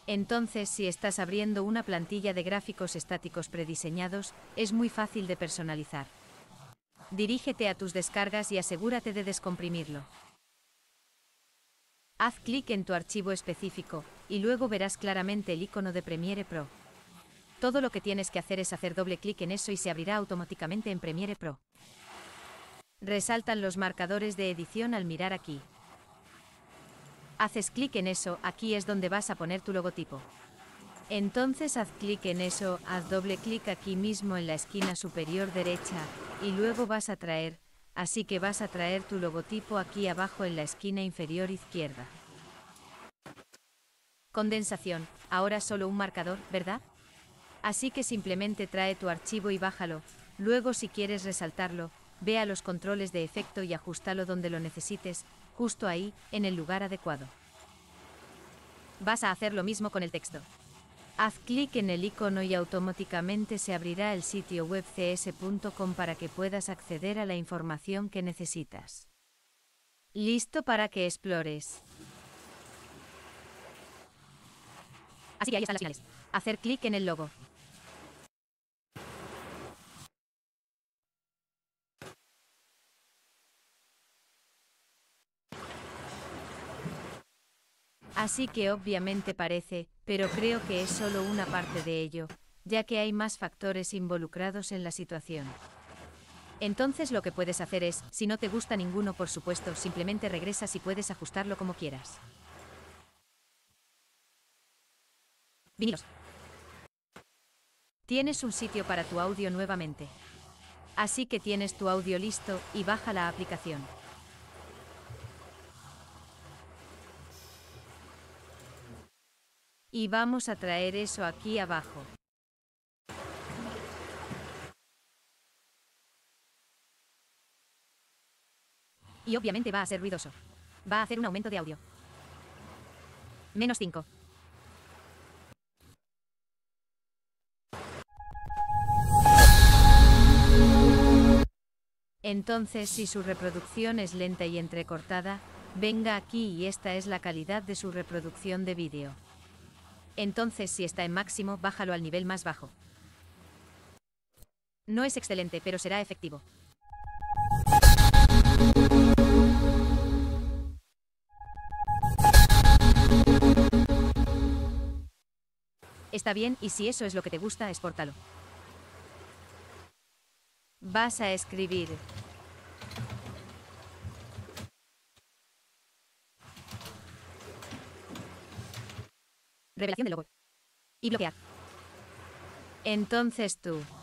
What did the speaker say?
Entonces, si estás abriendo una plantilla de gráficos estáticos prediseñados, es muy fácil de personalizar. Dirígete a tus descargas y asegúrate de descomprimirlo. Haz clic en tu archivo específico, y luego verás claramente el icono de Premiere Pro. Todo lo que tienes que hacer es hacer doble clic en eso y se abrirá automáticamente en Premiere Pro. Resaltan los marcadores de edición al mirar aquí. Haces clic en eso, aquí es donde vas a poner tu logotipo. Entonces haz clic en eso, haz doble clic aquí mismo en la esquina superior derecha, y luego vas a traer, así que vas a traer tu logotipo aquí abajo en la esquina inferior izquierda. Condensación, ahora solo un marcador, ¿verdad? Así que simplemente trae tu archivo y bájalo, luego si quieres resaltarlo, ve a los controles de efecto y ajustalo donde lo necesites, justo ahí, en el lugar adecuado. Vas a hacer lo mismo con el texto. Haz clic en el icono y automáticamente se abrirá el sitio web cs.com para que puedas acceder a la información que necesitas. ¿Listo para que explores? Así que ahí están las señales. Hacer clic en el logo. Así que obviamente parece, pero creo que es solo una parte de ello, ya que hay más factores involucrados en la situación. Entonces lo que puedes hacer es, si no te gusta ninguno por supuesto, simplemente regresas y puedes ajustarlo como quieras. Vinilos. Tienes un sitio para tu audio nuevamente. Así que tienes tu audio listo y baja la aplicación. Y vamos a traer eso aquí abajo. Y obviamente va a ser ruidoso. Va a hacer un aumento de audio. -5. Entonces, si su reproducción es lenta y entrecortada, venga aquí y esta es la calidad de su reproducción de vídeo. Entonces, si está en máximo, bájalo al nivel más bajo. No es excelente, pero será efectivo. Está bien, y si eso es lo que te gusta, expórtalo. Vas a escribir. Revelación del logo. Y bloquear. Entonces tú